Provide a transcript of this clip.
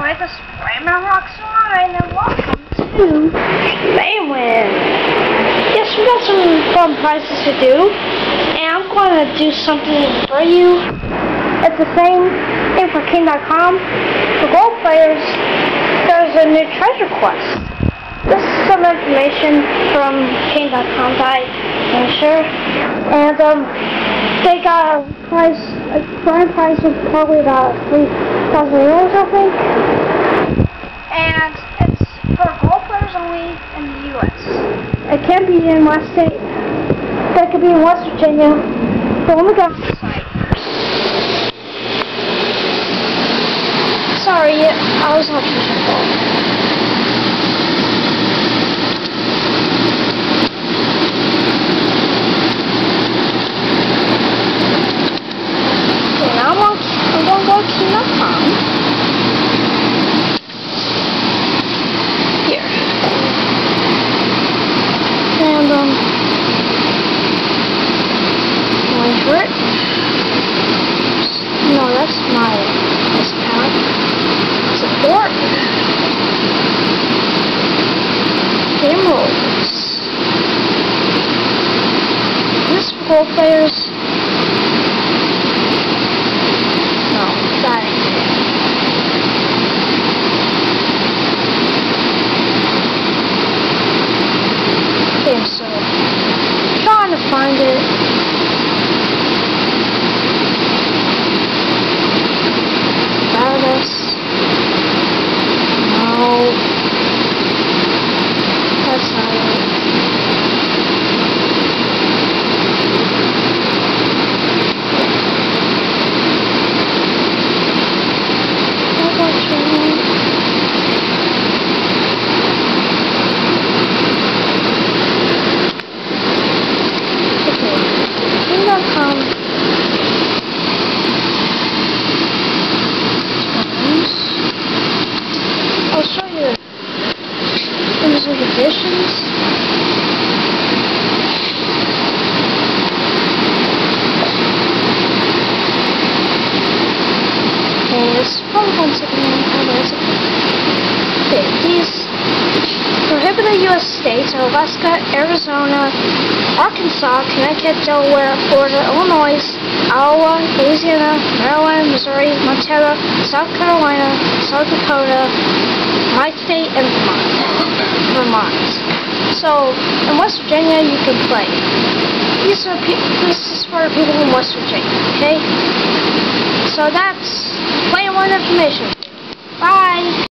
play the Sprayman Rocks Line, and welcome to Spaywin. Yes, we got some fun prizes to do, and I'm going to do something for you. It's the same thing for King.com. For gold players, there's a new treasure quest. This is some information from King.com that I'm sure, and they got a price, a grand prize of probably about 3,000 euros, I think. And it's for gold players only in the U.S. It can't be in West State. That could be in West Virginia. So let me go to the site. Sorry, I was not sure. King.com. Here. And, wait for it. No, that's my discount. Support. Game rules. This for gold players. Okay, so trying to find it. Badass. No, that's not it. I'll show you limited editions. Okay, it's from 1 second. Okay, these prohibited U.S. states are Alaska, Arizona, Arkansas, Connecticut, Delaware, Florida, Illinois, Iowa, Louisiana, Maryland, Missouri, Montana, South Carolina, South Dakota, my state, and Vermont. So, in West Virginia, you can play. This is for people in West Virginia, okay? So that's plain one information.